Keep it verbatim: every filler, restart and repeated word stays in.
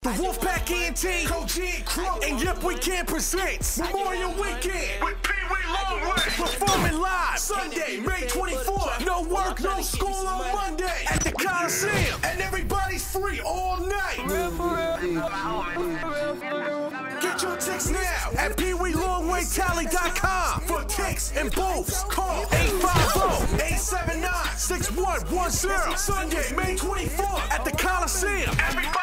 The Wolfpack E N T, Koji Crow, and Yep We Can presents Memorial Weekend with Peewee Longway. Performing live Sunday, May twenty-fourth. No work, no school on Monday at the Coliseum, and everybody's free all night. Get your tickets now at peewee longway tally dot com. For tickets and booths, call eight five zero, eight seven nine, six one one zero. Sunday, May twenty-fourth at the Coliseum. Everybody